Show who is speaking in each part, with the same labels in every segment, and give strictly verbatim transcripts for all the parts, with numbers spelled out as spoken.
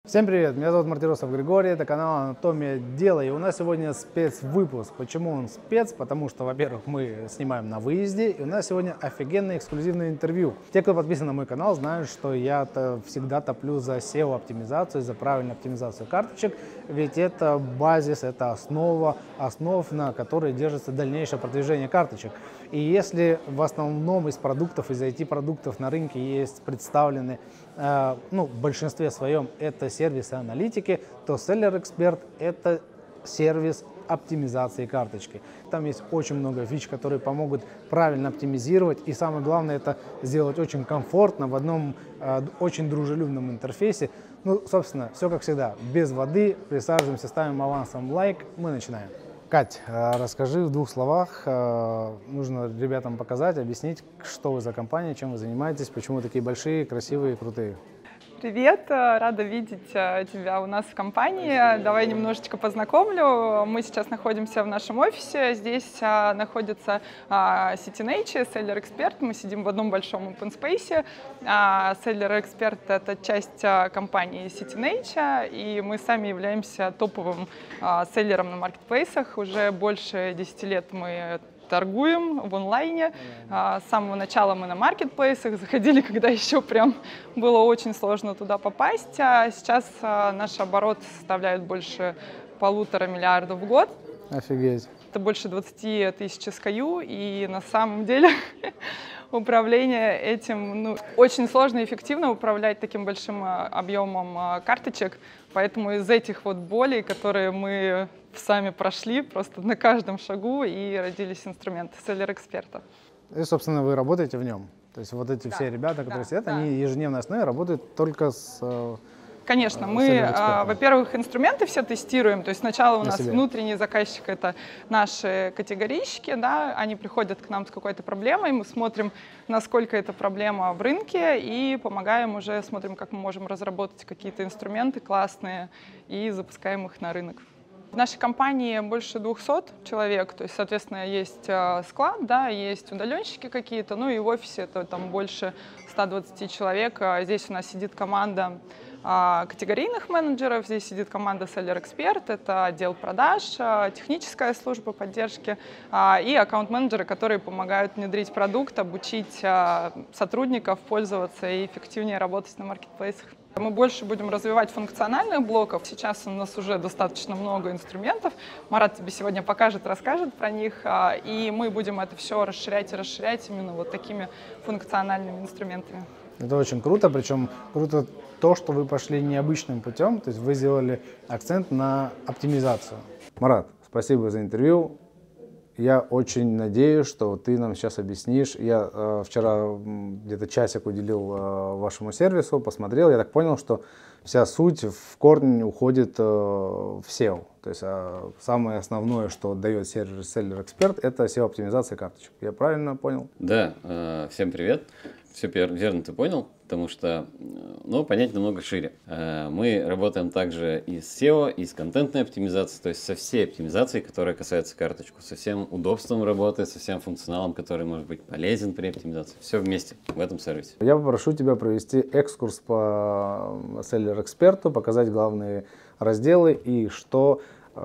Speaker 1: Всем привет, меня зовут Мартиросов Григорий, это канал Анатомия Дела, и у нас сегодня спецвыпуск. Почему он спец? Потому что, во-первых, мы снимаем на выезде, и у нас сегодня офигенное эксклюзивное интервью. Те, кто подписан на мой канал, знают, что я -то всегда топлю за сео-оптимизацию, за правильную оптимизацию карточек, ведь это базис, это основа основ, на которой держится дальнейшее продвижение карточек. И если в основном из продуктов, из ай ти-продуктов на рынке есть представлены, э, ну, в большинстве своем это сервисы аналитики, то Seller Expert — это сервис оптимизации карточки. Там есть очень много фич, которые помогут правильно оптимизировать, и самое главное — это сделать очень комфортно в одном э, очень дружелюбном интерфейсе. Ну, собственно, все как всегда, без воды. Присаживаемся, ставим авансом лайк, мы начинаем. Кать, расскажи в двух словах, нужно ребятам показать, объяснить, что вы за компания, чем вы занимаетесь, почему вы такие большие, красивые и крутые.
Speaker 2: Привет, рада видеть тебя у нас в компании. Давай немножечко познакомлю. Мы сейчас находимся в нашем офисе. Здесь находится CityNature, Seller Expert. Мы сидим в одном большом open space. Seller Expert — это часть компании CityNature, и мы сами являемся топовым селлером на маркетплейсах. Уже больше десяти лет мы торгуем в онлайне. С самого начала мы на маркетплейсах заходили, когда еще прям было очень сложно туда попасть. А сейчас наш оборот составляет больше полутора миллиардов в год.
Speaker 1: Офигеть.
Speaker 2: Это больше двадцати тысяч эс кей ю, и на самом деле управление этим, ну, очень сложно и эффективно управлять таким большим объемом карточек. Поэтому из этих вот болей, которые мы сами прошли, просто на каждом шагу, и родились инструменты Seller Expert.
Speaker 1: И, собственно, вы работаете в нем. То есть вот эти да, все ребята, которые да, сидят, да. они ежедневной основе работают только с...
Speaker 2: Конечно, мы, во-первых, инструменты все тестируем, то есть сначала у нас
Speaker 1: себе.
Speaker 2: внутренний заказчик — это наши категорийщики, да, они приходят к нам с какой-то проблемой, мы смотрим, насколько эта проблема в рынке, и помогаем уже, смотрим, как мы можем разработать какие-то инструменты классные и запускаем их на рынок. В нашей компании больше двухсот человек, то есть, соответственно, есть склад, да, есть удаленщики какие-то, ну и в офисе это там больше ста двадцати человек. Здесь у нас сидит команда категорийных менеджеров, здесь сидит команда Seller Expert, это отдел продаж, техническая служба поддержки и аккаунт-менеджеры, которые помогают внедрить продукт, обучить сотрудников пользоваться и эффективнее работать на маркетплейсах. Мы больше будем развивать функциональных блоков. Сейчас у нас уже достаточно много инструментов. Марат тебе сегодня покажет, расскажет про них. И мы будем это все расширять и расширять именно вот такими функциональными инструментами.
Speaker 1: Это очень круто, причем круто то, что вы пошли необычным путем, то есть вы сделали акцент на оптимизацию. Марат, спасибо за интервью. Я очень надеюсь, что ты нам сейчас объяснишь. Я э, вчера где-то часик уделил э, вашему сервису, посмотрел. Я так понял, что вся суть в корне уходит э, в сео. То есть э, самое основное, что дает сервис Seller Expert, это сео-оптимизация карточек. Я правильно понял?
Speaker 3: Да, э, всем привет. Все верно ты понял, потому что, ну, понять намного шире. Мы работаем также и с сео, и с контентной оптимизацией, то есть со всей оптимизацией, которая касается карточку, со всем удобством работы, со всем функционалом, который может быть полезен при оптимизации. Все вместе в этом сервисе.
Speaker 1: Я попрошу тебя провести экскурс по Seller Expert, показать главные разделы и что...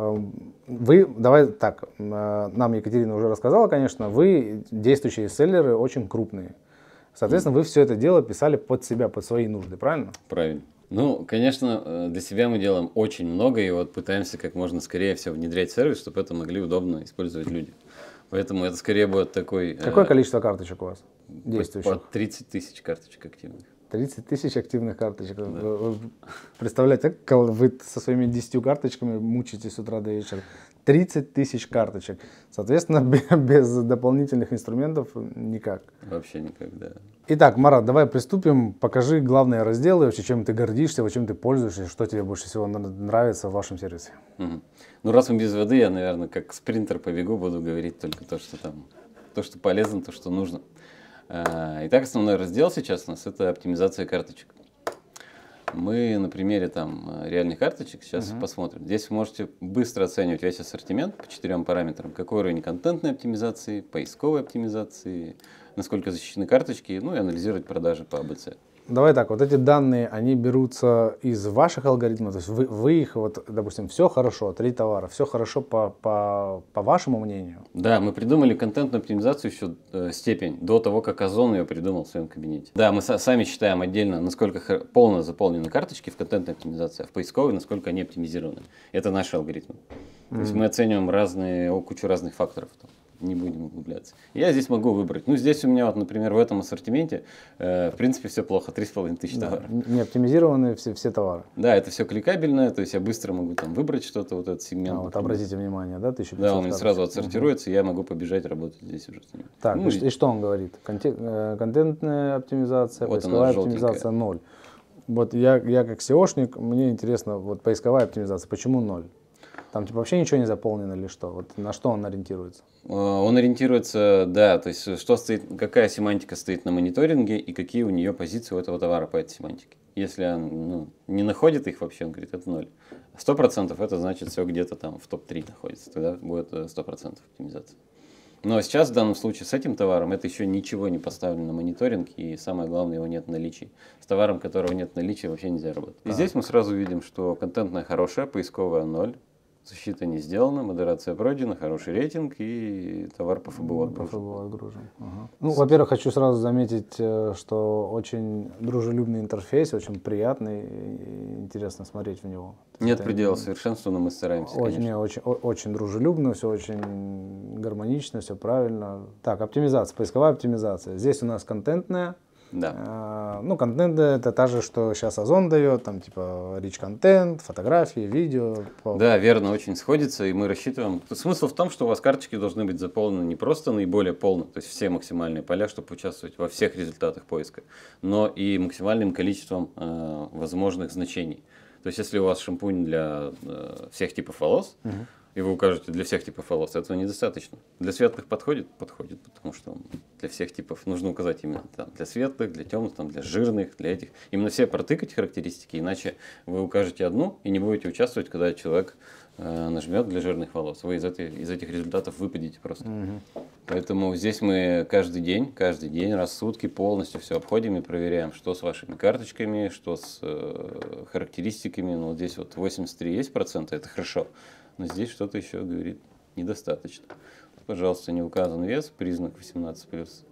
Speaker 1: Вы, давай так, нам Екатерина уже рассказала, конечно, вы, действующие селлеры, очень крупные. Соответственно, вы все это дело писали под себя, под свои нужды, правильно?
Speaker 3: Правильно. Ну, конечно, для себя мы делаем очень много, и вот пытаемся как можно скорее все внедрять в сервис, чтобы это могли удобно использовать люди. Поэтому это скорее будет такой...
Speaker 1: Какое э, количество карточек у вас действующих?
Speaker 3: По тридцать тысяч карточек активных.
Speaker 1: тридцать тысяч активных карточек. Да. Вы, вы представляете, как вы со своими десятью карточками мучаетесь с утра до вечера? тридцать тысяч карточек. Соответственно, без дополнительных инструментов никак.
Speaker 3: Вообще никак, да.
Speaker 1: Итак, Марат, давай приступим. Покажи главные разделы, вообще, чем ты гордишься, чем ты пользуешься, что тебе больше всего нравится в вашем сервисе.
Speaker 3: Угу. Ну, раз мы без воды, я, наверное, как спринтер побегу, буду говорить только то, что там, то, что полезно, то, что нужно. Итак, основной раздел сейчас у нас — это оптимизация карточек. Мы на примере там реальных карточек сейчас uh-huh. посмотрим. Здесь вы можете быстро оценивать весь ассортимент по четырем параметрам. Какой уровень контентной оптимизации, поисковой оптимизации, насколько защищены карточки, ну и анализировать продажи по эй би си.
Speaker 1: давай так, вот эти данные, они берутся из ваших алгоритмов, то есть вы, вы их, вот, допустим, все хорошо, три товара, все хорошо по, по, по вашему мнению?
Speaker 3: Да, мы придумали контентную оптимизацию еще э, степень до того, как Озон ее придумал в своем кабинете. Да, мы са- сами считаем отдельно, насколько хор- полно заполнены карточки в контентной оптимизации, а в поисковой, насколько они оптимизированы. Это наши алгоритмы. То есть мы оцениваем разные, о, кучу разных факторов. Там. Не будем углубляться. Я здесь могу выбрать. Ну, здесь у меня, вот, например, в этом ассортименте, э, в принципе, все плохо. три с половиной тысячи
Speaker 1: Да,
Speaker 3: товаров.
Speaker 1: не оптимизированы все, все товары.
Speaker 3: Да, это все кликабельно, то есть я быстро могу там выбрать что-то, вот этот сегмент.
Speaker 1: А, вот обратите внимание, да, тысяча пятьсот
Speaker 3: Да, он мне
Speaker 1: карточек.
Speaker 3: сразу отсортируется, и я могу побежать работать здесь уже с ним.
Speaker 1: Так,
Speaker 3: Ну,
Speaker 1: и, ш- и что он говорит? Конте- э, контентная оптимизация,
Speaker 3: Вот она,
Speaker 1: поисковая
Speaker 3: желтенькая.
Speaker 1: оптимизация ноль. Вот я, я как сеошник, мне интересно, вот поисковая оптимизация, почему ноль? Там типа вообще ничего не заполнено или что? Вот на что он ориентируется?
Speaker 3: Э, Он ориентируется, да, то есть что стоит, какая семантика стоит на мониторинге и какие у нее позиции у этого товара по этой семантике. Если он ну, не находит их вообще, он говорит, это ноль. Сто процентов это значит все где-то там в топ три находится, тогда будет сто процентов оптимизация. Но сейчас в данном случае с этим товаром это еще ничего не поставлено на мониторинг, и самое главное, его нет в наличии. С товаром, которого нет в наличии, вообще нельзя работать. И здесь мы сразу видим, что контентная хорошая, поисковая ноль. Защита не сделана, модерация пройдена, хороший рейтинг и товар по ФБО
Speaker 1: По
Speaker 3: отгружен.
Speaker 1: ФБО отгружен. Ага. Ну, во-первых, хочу сразу заметить, э, что очень дружелюбный интерфейс, очень приятный, и интересно смотреть в него.
Speaker 3: Нет
Speaker 1: Это
Speaker 3: предела совершенства, но мы стараемся,
Speaker 1: Очень,
Speaker 3: конечно.
Speaker 1: не, очень, о- очень дружелюбно, все очень гармонично, все правильно. Так, оптимизация, поисковая оптимизация. Здесь у нас контентная.
Speaker 3: Да.
Speaker 1: А, ну, контент это та же, что сейчас Озон дает, там типа rich контент, фотографии, видео. по-
Speaker 3: Да, верно, очень сходится, и мы рассчитываем. Смысл в том, что у вас карточки должны быть заполнены не просто наиболее полно, то есть все максимальные поля, чтобы участвовать во всех результатах поиска, но и максимальным количеством э, возможных значений. То есть, если у вас шампунь для э, всех типов волос,
Speaker 1: Мгм.
Speaker 3: и вы укажете для всех типов волос, этого недостаточно. Для светлых подходит? Подходит, потому что он для всех типов нужно указать именно там, для светлых, для темных, там, для жирных, для этих. Именно все протыкать характеристики, иначе вы укажете одну и не будете участвовать, когда человек э, нажмет для жирных волос. Вы из, этой, из этих результатов выпадете просто.
Speaker 1: Мгм.
Speaker 3: Поэтому здесь мы каждый день, каждый день, раз в сутки полностью все обходим и проверяем, что с вашими карточками, что с э, характеристиками. Ну, вот здесь вот восемьдесят три есть процента, это хорошо. Но здесь что-то еще говорит недостаточно. Пожалуйста, не указан вес, признак восемнадцать плюс.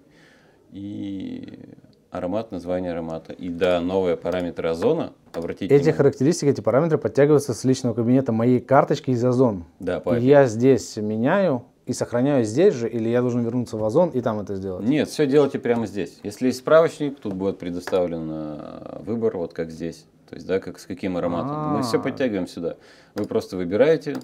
Speaker 3: И аромат, название аромата. И да, новые параметры Озона. Обратите
Speaker 1: Эти
Speaker 3: внимание.
Speaker 1: характеристики, эти параметры подтягиваются с личного кабинета моей карточки из Озон.
Speaker 3: Да,
Speaker 1: И
Speaker 3: по
Speaker 1: я здесь меняю и сохраняю здесь же, или я должен вернуться в Озон и там это сделать?
Speaker 3: Нет, все делайте прямо здесь. Если есть справочник, тут будет предоставлен э, выбор, вот как здесь. То есть, да, как с каким ароматом. Мы все
Speaker 1: А.
Speaker 3: подтягиваем сюда. Вы просто выбираете.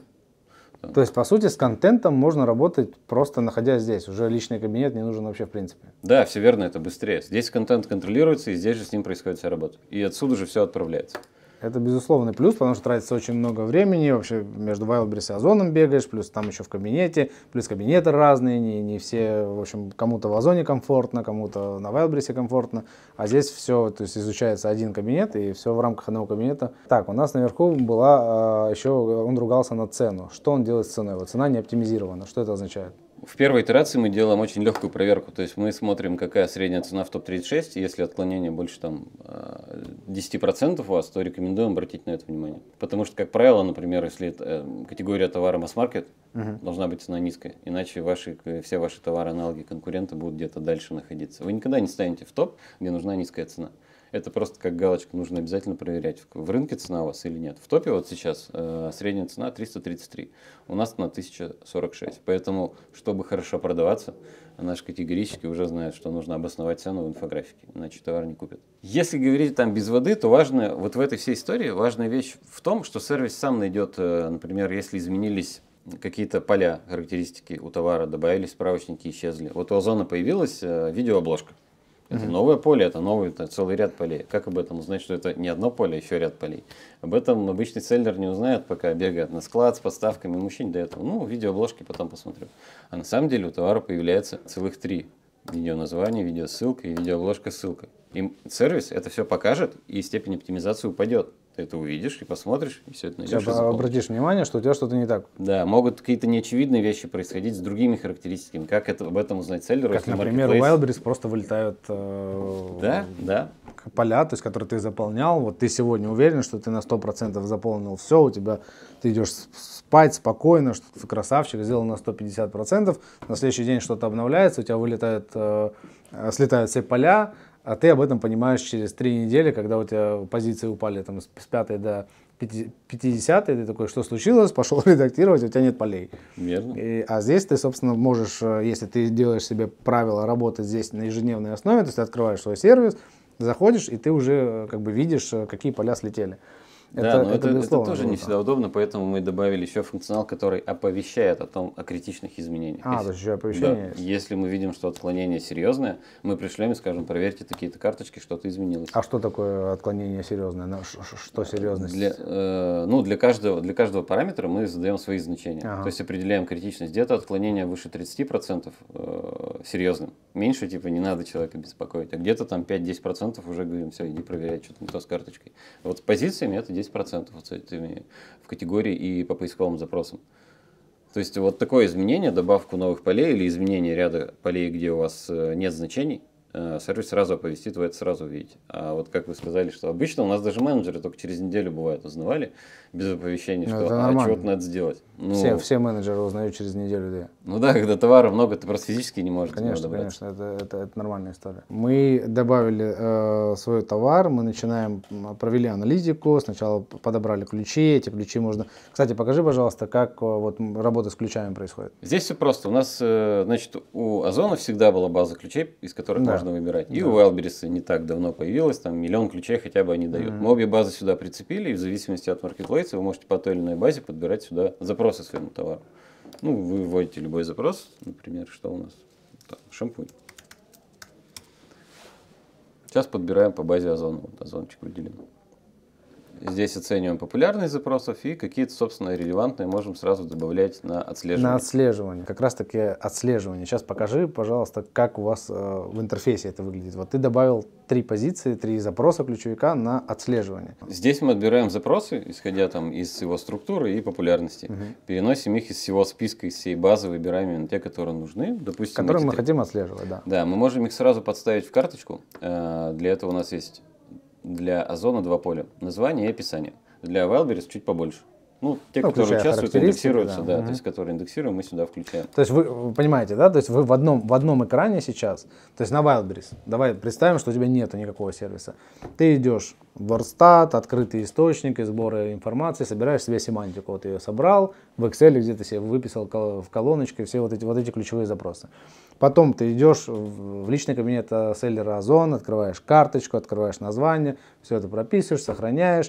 Speaker 1: То есть, по сути, с контентом можно работать просто находясь здесь. Уже личный кабинет не нужен вообще в принципе.
Speaker 3: Да, все верно, это быстрее. Здесь контент контролируется, и здесь же с ним происходит вся работа. И отсюда же все отправляется.
Speaker 1: Это безусловный плюс, потому что тратится очень много времени. Вообще между Wildberries и Озоном бегаешь, плюс там еще в кабинете, плюс кабинеты разные, не, не все, в общем, кому-то в Озоне комфортно, кому-то на Wildberries комфортно. А здесь все, то есть изучается один кабинет, и все в рамках одного кабинета. Так, у нас наверху была, еще он ругался на цену. Что он делает с ценой? Вот цена не оптимизирована. Что это означает?
Speaker 3: В первой итерации мы делаем очень легкую проверку, то есть мы смотрим, какая средняя цена в топ тридцать шесть, и если отклонение больше там, десять процентов у вас, то рекомендуем обратить на это внимание. Потому что, как правило, например, если это категория товара масс-маркет,
Speaker 1: Мгм.
Speaker 3: должна быть цена низкая, иначе ваши, все ваши товары-аналоги конкурента будут где-то дальше находиться. Вы никогда не станете в топ, где нужна низкая цена. Это просто как галочка, нужно обязательно проверять, в рынке цена у вас или нет. В топе вот сейчас э, средняя цена триста тридцать три, у нас на тысяча сорок шесть. Поэтому, чтобы хорошо продаваться, наши категорически уже знают, что нужно обосновать цену в инфографике, иначе товар не купят. Если говорить там без воды, то важно, вот в этой всей истории важная вещь в том, что сервис сам найдет, э, например, если изменились какие-то поля, характеристики у товара, добавились справочники, исчезли. Вот у Озона появилась э, видеообложка. Это новое поле, это новый это целый ряд полей. Как об этом узнать, что это не одно поле, а еще ряд полей? Об этом обычный селлер не узнает, пока бегает на склад с подставками. Ему еще не до этого. Ну, видеообложки потом посмотрю. А на самом деле у товара появляется целых три. Видеоназвание, видеоссылка и видеообложка с ссылкой. И сервис это все покажет, и степень оптимизации упадет. Ты это увидишь и посмотришь, и все это найдешь.
Speaker 1: Сейчас обратишь внимание, что у тебя что-то не так.
Speaker 3: Да, могут какие-то неочевидные вещи происходить с другими характеристиками. Как это, об этом узнать селлеру?
Speaker 1: Как,
Speaker 3: если
Speaker 1: например, у
Speaker 3: marketplace-
Speaker 1: Wildberries просто вылетают э,
Speaker 3: Да, да.
Speaker 1: поля, то есть, которые ты заполнял, вот ты сегодня уверен, что ты на сто процентов заполнил все, у тебя, ты идешь спать спокойно, что ты красавчик, сделал на сто пятьдесят процентов, на следующий день что-то обновляется, у тебя вылетает, э, слетают все поля, а ты об этом понимаешь через три недели, когда у тебя позиции упали там, с пятой до пятидесятой, ты такой, что случилось, пошел редактировать, у тебя нет полей.
Speaker 3: Верно.
Speaker 1: И, а здесь ты, собственно, можешь, если ты делаешь себе правила работать здесь на ежедневной основе, то есть ты открываешь свой сервис, заходишь, и ты уже как бы видишь, какие поля слетели.
Speaker 3: Да, это, но это, это, это тоже не всегда удобно, поэтому мы добавили еще функционал, который оповещает о том, о критичных изменениях.
Speaker 1: А,
Speaker 3: если,
Speaker 1: то есть еще оповещение
Speaker 3: да,
Speaker 1: есть.
Speaker 3: Если мы видим, что отклонение серьезное, мы пришлем и скажем, проверьте такие-то карточки, что-то изменилось.
Speaker 1: А что такое отклонение серьезное? Что серьезность?
Speaker 3: Для, э, ну, для каждого, для каждого параметра мы задаем свои значения. Ага. То есть определяем критичность. Где-то отклонение выше тридцати процентов э, серьезным. Меньше, типа, не надо человека беспокоить. А где-то там пять-десять процентов уже говорим, все, иди проверять, что-то не то с карточкой. Вот с позициями это десять процентов вот с этими, в категории и по поисковым запросам. То есть вот такое изменение, добавку новых полей или изменение ряда полей, где у вас нет значений, сервис сразу оповестит, вы это сразу увидите. А вот как вы сказали, что обычно у нас даже менеджеры только через неделю бывает узнавали без оповещения, что а чего-то надо сделать. Ну,
Speaker 1: все, все менеджеры узнают через неделю-две.
Speaker 3: Ну да, когда товара много, ты просто физически не можешь.
Speaker 1: Конечно, конечно, это, это, это нормальная история. Мы добавили э, свой товар, мы начинаем, провели аналитику, сначала подобрали ключи, эти ключи можно... Кстати, покажи, пожалуйста, как вот работа с ключами происходит.
Speaker 3: Здесь все просто. У нас, значит, у Озона всегда была база ключей, из которых да. можно выбирать. И да. у Wildberries не так давно появилась, там миллион ключей хотя бы они дают. Mm-hmm. Мы обе базы сюда прицепили, и в зависимости от маркетплейса вы можете по той или иной базе подбирать сюда запросы своему товару. Ну, вы вводите любой запрос, например, что у нас? Там, шампунь. Сейчас подбираем по базе Озона. Вот Озончик выделен. Здесь оцениваем популярность запросов и какие-то, собственно, релевантные можем сразу добавлять на отслеживание.
Speaker 1: На отслеживание. Как раз таки отслеживание. Сейчас покажи, пожалуйста, как у вас э, в интерфейсе это выглядит. Вот ты добавил три позиции, три запроса ключевика на отслеживание.
Speaker 3: Здесь мы отбираем запросы, исходя там из его структуры и популярности. Угу. Переносим их из всего списка, из всей базы, выбираем именно те, которые нужны. Допустим,
Speaker 1: которые мы три... хотим отслеживать, да.
Speaker 3: Да, мы можем их сразу подставить в карточку. Для этого у нас есть... Для Озона два поля. Название и описание. Для Wildberries чуть побольше. Ну, те, ну, которые участвуют, индексируются, да, да угу. то есть, которые индексируем, мы сюда включаем.
Speaker 1: То есть, вы, вы понимаете, да, то есть, вы в одном, в одном экране сейчас, то есть, на Wildberries, давай представим, что у тебя нету никакого сервиса. Ты идешь в WordStat, открытый источник, сбора информации, собираешь себе семантику. Вот ее собрал, в Excel где-то себе выписал в колоночке все вот эти, вот эти ключевые запросы. Потом ты идешь в личный кабинет селлера Озон, открываешь карточку, открываешь название, все это прописываешь, сохраняешь.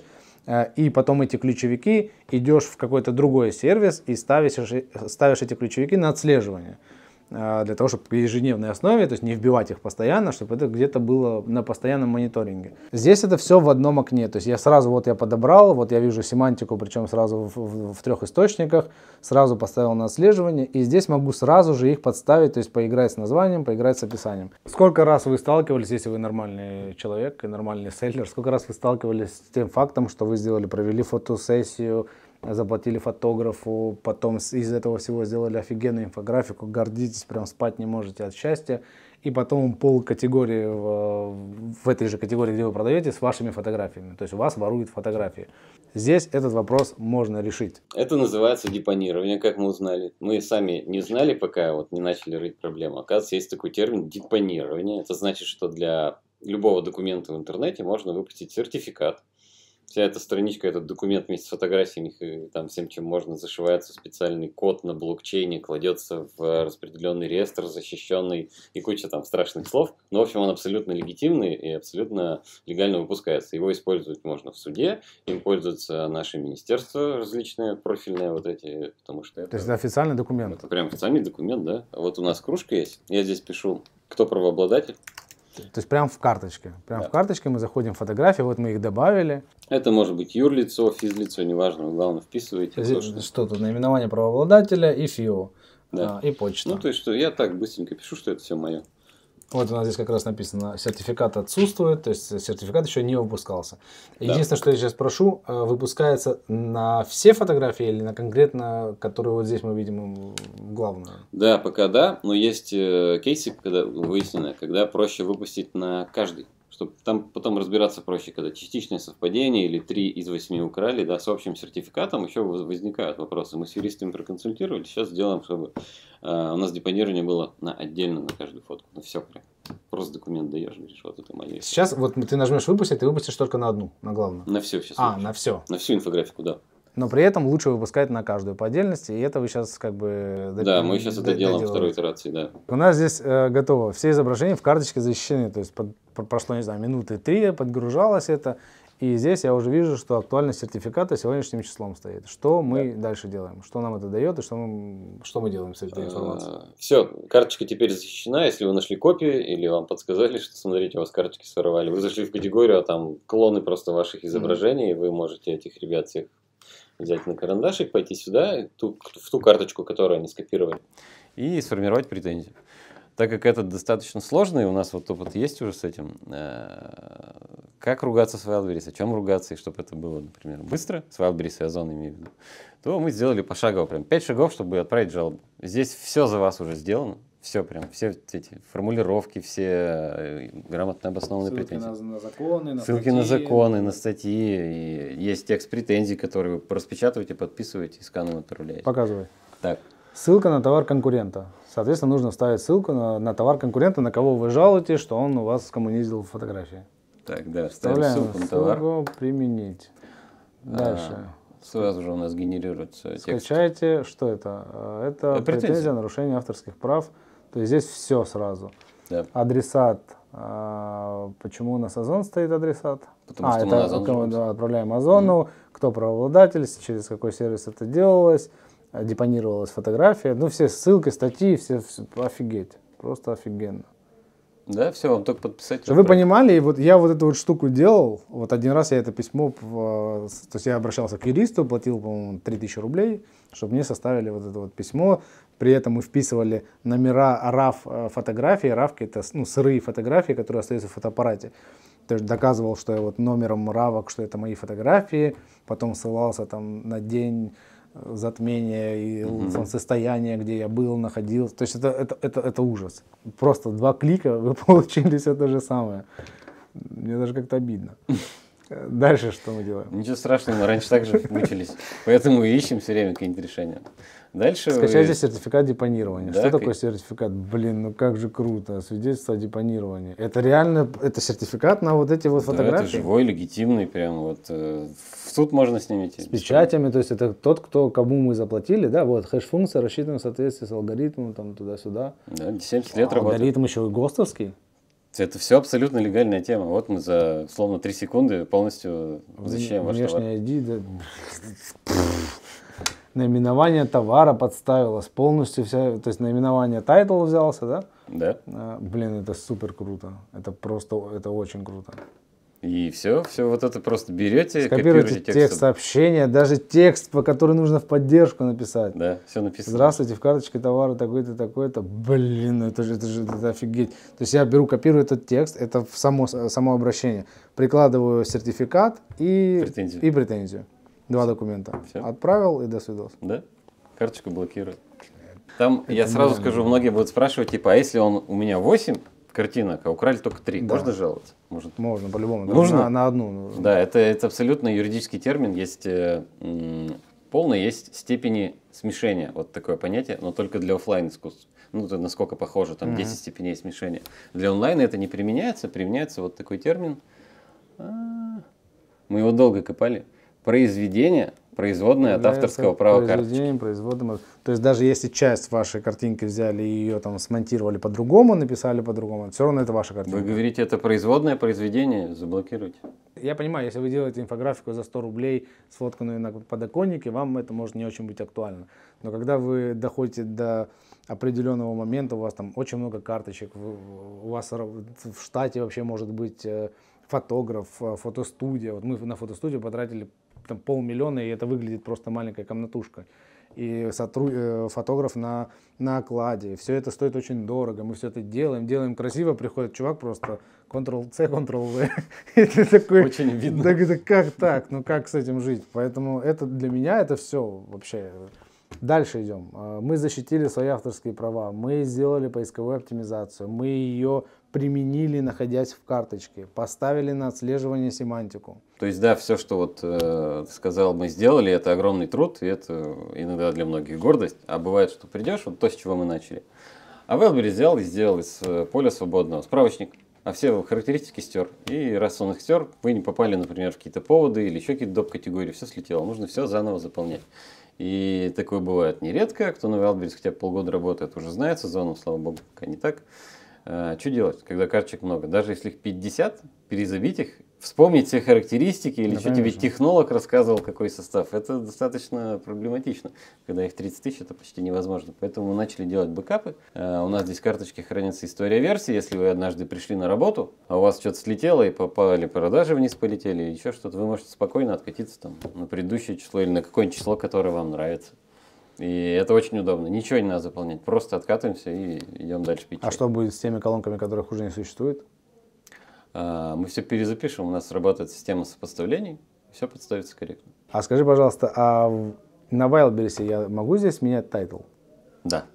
Speaker 1: И потом эти ключевики идешь в какой-то другой сервис и ставишь, ставишь эти ключевики на отслеживание. Для того, чтобы по ежедневной основе, то есть не вбивать их постоянно, чтобы это где-то было на постоянном мониторинге. Здесь это все в одном окне. То есть я сразу вот я подобрал, вот я вижу семантику, причем сразу в, в, в трех источниках, сразу поставил на отслеживание, и здесь могу сразу же их подставить, то есть поиграть с названием, поиграть с описанием. Сколько раз вы сталкивались, если вы нормальный человек и нормальный селлер, сколько раз вы сталкивались с тем фактом, что вы сделали, провели фотосессию, заплатили фотографу, потом из этого всего сделали офигенную инфографику, гордитесь, прям спать не можете от счастья, и потом пол категории в, в этой же категории, где вы продаете, с вашими фотографиями, то есть у вас воруют фотографии. Здесь этот вопрос можно решить.
Speaker 3: Это называется депонирование, как мы узнали. Мы сами не знали, пока вот не начали рыть проблему. Оказывается, есть такой термин депонирование. Это значит, что для любого документа в интернете можно выпустить сертификат. Вся эта страничка, этот документ вместе с фотографиями и там всем, чем можно, зашивается в специальный код на блокчейне, кладется в распределенный реестр, защищенный и куча там страшных слов. Но, в общем, он абсолютно легитимный и абсолютно легально выпускается. Его использовать можно в суде, им пользуются наши министерства различные, профильные вот эти, потому что это...
Speaker 1: То есть это официальный документ?
Speaker 3: Это прям официальный документ, да. А вот у нас кружка есть, я здесь пишу, кто правообладатель.
Speaker 1: То есть прямо в карточке. Прямо
Speaker 3: да.
Speaker 1: в карточке мы заходим в фотографии, вот мы их добавили.
Speaker 3: Это может быть юрлицо, физлицо, неважно, главное вписываете.
Speaker 1: Здесь, что, что тут? Наименование правообладателя и ФИО.
Speaker 3: Да.
Speaker 1: А, и почта.
Speaker 3: Ну, то есть, что я так быстренько пишу, что это все мое.
Speaker 1: Вот у нас здесь как раз написано, сертификат отсутствует, то есть сертификат еще не выпускался. Единственное, да. что я сейчас прошу, выпускается на все фотографии или на конкретно, которые вот здесь мы видим главную?
Speaker 3: Да, пока да, но есть кейсы, когда выяснено, когда проще выпустить на каждый, Чтобы там потом разбираться проще, когда частичное совпадение или три из восьми украли, да, с общим сертификатом еще возникают вопросы. Мы с юристами проконсультировали, сейчас сделаем, чтобы э, у нас депонирование было на отдельно на каждую фотку, на все прям. Просто документ даешь, говоришь, вот это моя.
Speaker 1: Сейчас вот ты нажмешь выпустить, ты выпустишь только на одну, на главную.
Speaker 3: На все сейчас.
Speaker 1: А,
Speaker 3: выпущу.
Speaker 1: на все.
Speaker 3: На всю инфографику, да.
Speaker 1: Но при этом лучше выпускать на каждую по отдельности, и это вы сейчас как бы...
Speaker 3: Да, мы сейчас это делаем во второй итерации, да.
Speaker 1: У нас здесь э, готово. Все изображения в карточке защищены, то есть под, под, прошло, не знаю, минуты три, подгружалось это, и здесь я уже вижу, что актуальность сертификата сегодняшним числом стоит. Что мы да. дальше делаем? Что нам это дает и что мы, что мы делаем с этой информацией?
Speaker 3: Все, карточка теперь защищена. Если вы нашли копию или вам подсказали, что, смотрите, у вас карточки своровали, вы зашли в категорию, а там клоны просто ваших изображений, mm-hmm. и вы можете этих ребят всех взять на карандашик, пойти сюда, ту, в ту карточку, которую они скопировали, и сформировать претензию. Так как это достаточно сложно, и у нас вот опыт есть уже с этим, э, как ругаться с Wildberries, о чем ругаться, и чтобы это было, например, быстро, с Wildberries и Озон имею в виду, то мы сделали пошагово, прям пять шагов, чтобы отправить жалобу. Здесь все за вас уже сделано, все прям, все эти формулировки, все грамотно обоснованные
Speaker 1: Ссылки
Speaker 3: претензии.
Speaker 1: На, на законы, на
Speaker 3: Ссылки
Speaker 1: статьи.
Speaker 3: на законы, на статьи, и есть текст претензий, которые вы распечатываете, подписываете и сканом отправляете.
Speaker 1: Показывай.
Speaker 3: Так.
Speaker 1: Ссылка на товар конкурента. Соответственно, нужно вставить ссылку на, на товар конкурента, на кого вы жалуете, что он у вас скоммунизил фотографии.
Speaker 3: Так, да, ставим
Speaker 1: Вставляем
Speaker 3: ссылку на товар.
Speaker 1: ссылку, применить. Дальше.
Speaker 3: А, сразу же у нас генерируется текст.
Speaker 1: Скачайте, что это? Это
Speaker 3: Это
Speaker 1: претензия,
Speaker 3: претензия.
Speaker 1: нарушение авторских прав. То есть здесь все сразу.
Speaker 3: Да.
Speaker 1: Адресат. А, почему у нас Озон стоит адресат?
Speaker 3: Потому
Speaker 1: а,
Speaker 3: что мы
Speaker 1: это
Speaker 3: на Озон
Speaker 1: кому-
Speaker 3: жалуемся.
Speaker 1: да, отправляем Озону, mm-hmm. кто правообладатель, через какой сервис это делалось, депонировалась фотография. Ну, все ссылки, статьи, все, все офигеть. Просто офигенно.
Speaker 3: Да, все, вам только подписать.
Speaker 1: Чтобы вы понимали, вот я вот эту вот штуку делал, вот один раз я это письмо, то есть я обращался к юристу, платил, по-моему, три тысячи рублей, чтобы мне составили вот это вот письмо, при этом мы вписывали номера РАФ фотографий, РАФки это ну, сырые фотографии, которые остаются в фотоаппарате. То есть доказывал, что я вот номером равок, что это мои фотографии, потом ссылался там на день затмения и mm-hmm. солнцестояния, где я был, находился. То есть это, это, это, это ужас. Просто два клика, вы получили все то же самое. Мне даже как-то обидно. Дальше что мы делаем?
Speaker 3: Ничего страшного, мы раньше так же мучились. Поэтому и ищем все время какие-нибудь решения. Дальше
Speaker 1: Скачайте
Speaker 3: вы...
Speaker 1: сертификат депонирования.
Speaker 3: Да,
Speaker 1: что
Speaker 3: как...
Speaker 1: такое сертификат? Блин, ну как же круто. Свидетельство о депонировании. Это реально, это сертификат на вот эти вот
Speaker 3: да,
Speaker 1: фотографии?
Speaker 3: это живой, легитимный, прям вот. Э, в суд можно с ними идти.
Speaker 1: С печатями, то есть это тот, кто, кому мы заплатили, да, вот хэш-функция рассчитана в соответствии с алгоритмом, там туда-сюда.
Speaker 3: Да, семьдесят лет
Speaker 1: а,
Speaker 3: работает.
Speaker 1: Алгоритм еще и ГОСТовский.
Speaker 3: Это все абсолютно легальная тема. Вот мы за, словно, три секунды полностью защищаем ваш товар.
Speaker 1: Внешний ай ди, да. Наименование товара подставилось полностью, вся, то есть наименование тайтл взялся, да?
Speaker 3: Да.
Speaker 1: А, блин, это супер круто. Это просто, это очень круто.
Speaker 3: И все, все вот это просто берете,
Speaker 1: скопируйте
Speaker 3: копируете
Speaker 1: текст, текст сообщения, даже текст, по который нужно в поддержку написать.
Speaker 3: Да, все написано.
Speaker 1: Здравствуйте, в карточке товара такой-то, такой-то. Блин, это же, это же это офигеть. То есть я беру, копирую этот текст, это в само, само обращение, прикладываю сертификат и
Speaker 3: претензию.
Speaker 1: И претензию. Два документа.
Speaker 3: Все.
Speaker 1: Отправил и до свидос.
Speaker 3: Да, карточку блокируют. Там, это я сразу скажу, многие будут спрашивать, типа, а если он у меня восемь картинок, а украли только три, да. Можно жаловаться? Может.
Speaker 1: Можно, по-любому.
Speaker 3: Нужно?
Speaker 1: На, на одну. Нужно.
Speaker 3: Да, это, это абсолютно юридический термин. Есть э, м, полная, есть степени смешения. Вот такое понятие, но только для офлайн искусств. Ну, это насколько похоже, там mm-hmm. десять степеней смешения. Для онлайна это не применяется, применяется вот такой термин. А-а-а. Мы его долго копали. Произведение, производное от авторского права карточки.
Speaker 1: Производным. То есть даже если часть вашей картинки взяли и ее там смонтировали по-другому, написали по-другому, все равно это ваша картинка.
Speaker 3: Вы говорите, это производное произведение, заблокируйте.
Speaker 1: Я понимаю, если вы делаете инфографику за сто рублей, сфотканную на подоконнике, вам это может не очень быть актуально. Но когда вы доходите до определенного момента, у вас там очень много карточек, у вас в штате вообще может быть фотограф, фотостудия. Вот мы на фотостудию потратили там полмиллиона, и это выглядит просто маленькой комнатушкой. И сотру... фотограф на, на окладе. Все это стоит очень дорого. Мы все это делаем, делаем красиво. Приходит чувак просто контрол-C, контрол-V. Это такой...
Speaker 3: Очень видно.
Speaker 1: Так, это как так? Ну как с этим жить? Поэтому это для меня это все вообще. Дальше идем. Мы защитили свои авторские права. Мы сделали поисковую оптимизацию. Мы ее применили, находясь в карточке, поставили на отслеживание семантику.
Speaker 3: То есть, да, все, что вот э, ты сказал, мы сделали, это огромный труд, и это иногда для многих гордость. А бывает, что придешь, вот то, с чего мы начали. А Wildberries взял и сделал из поля свободного справочник, а все характеристики стер. И раз он их стер, вы не попали, например, в какие-то поводы или еще какие-то доп. Категории, все слетело. Нужно все заново заполнять. И такое бывает нередко. Кто на Wildberries хотя бы полгода работает, уже знает с зону, слава богу, пока не так. А, что делать, когда карточек много? Даже если их пятьдесят, перезабить их, вспомнить все характеристики или
Speaker 1: Да,
Speaker 3: что
Speaker 1: конечно.
Speaker 3: тебе технолог рассказывал, какой состав, это достаточно проблематично. Когда их тридцать тысяч, это почти невозможно. Поэтому мы начали делать бэкапы. А, у нас здесь карточки хранится история версии. Если вы однажды пришли на работу, а у вас что-то слетело и попали продажи вниз, полетели, или еще что-то, вы можете спокойно откатиться там, на предыдущее число или на какое-нибудь число, которое вам нравится. И это очень удобно. Ничего не надо заполнять. Просто откатываемся и идем дальше пить чай.
Speaker 1: А что будет с теми колонками, которых уже не существует?
Speaker 3: А, мы все перезапишем. У нас работает система сопоставлений. Все подставится корректно.
Speaker 1: А скажи, пожалуйста, а в- на Wildberries я могу здесь менять тайтл?
Speaker 3: Да.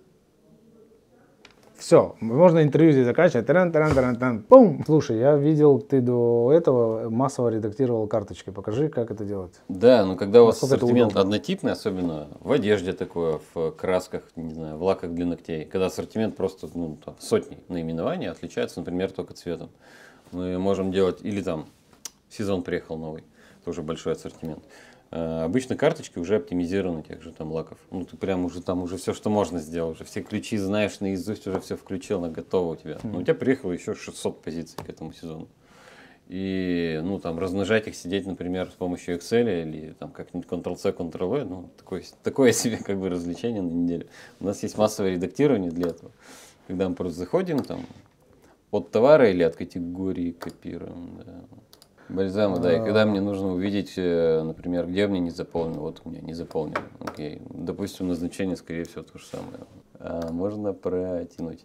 Speaker 1: Все, можно интервью здесь заканчивать. Таран, таран, таран, таран, пум. Слушай, я видел, ты до этого массово редактировал карточки. Покажи, как это делать.
Speaker 3: Да, но когда у вас
Speaker 1: Насколько это
Speaker 3: ассортимент
Speaker 1: удобно?
Speaker 3: однотипный, особенно в одежде такое, в красках, не знаю, в лаках для ногтей, когда ассортимент просто ну, там, сотни наименований, отличается, например, только цветом. Мы можем делать, или там сезон приехал новый, тоже большой ассортимент. А, обычно карточки уже оптимизированы тех же там лаков. Ну, ты прям уже там уже все, что можно сделал, уже все ключи знаешь наизусть, уже все включил, на готово у тебя. Но у тебя приехало еще шестьсот позиций к этому сезону. И, ну, там, размножать их, сидеть, например, с помощью Excel или там как-нибудь контрол-C, контрол-V, ну, такое, такое себе как бы развлечение на неделю. У нас есть массовое редактирование для этого, когда мы просто заходим там от товара или от категории копируем, да. Бальзамы, да, и когда мне нужно увидеть, э, например, где мне не заполнено, вот у меня не заполнено, окей, допустим, назначение, скорее всего, то же самое. А можно протянуть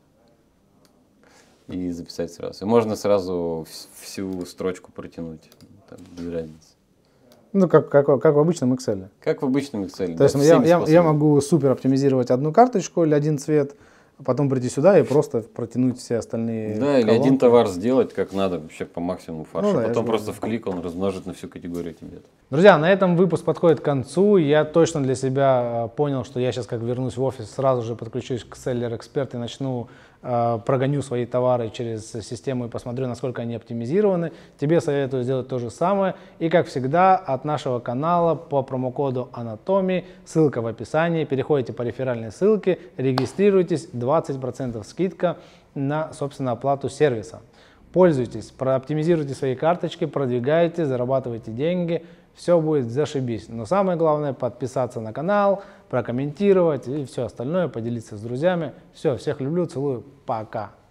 Speaker 3: и записать сразу. И можно сразу вс- всю строчку протянуть, там, без разницы.
Speaker 1: Ну, как, как, как в обычном Excel.
Speaker 3: Как в обычном Excel.
Speaker 1: То
Speaker 3: да,
Speaker 1: есть я,
Speaker 3: всеми
Speaker 1: я, я
Speaker 3: способами.
Speaker 1: могу супер оптимизировать одну карточку или один цвет, а потом прийти сюда и просто протянуть все остальные
Speaker 3: Да, или
Speaker 1: колонки.
Speaker 3: один товар сделать как надо, вообще по максимуму фарша.
Speaker 1: Ну да, я
Speaker 3: Потом
Speaker 1: же
Speaker 3: просто
Speaker 1: говорю.
Speaker 3: в клик он размножит на всю категорию тебе.
Speaker 1: Друзья, на этом выпуск подходит к концу. Я точно для себя э, понял, что я сейчас, как вернусь в офис, сразу же подключусь к Seller Expert и начну, э, прогоню свои товары через систему и посмотрю, насколько они оптимизированы. Тебе советую сделать то же самое. И, как всегда, от нашего канала по промокоду Анатомии, ссылка в описании. Переходите по реферальной ссылке, регистрируйтесь, двадцать процентов скидка на, собственно, оплату сервиса. Пользуйтесь, оптимизируйте свои карточки, продвигайте, зарабатывайте деньги, все будет зашибись. Но самое главное подписаться на канал, прокомментировать и все остальное, поделиться с друзьями. Все, всех люблю, целую, пока.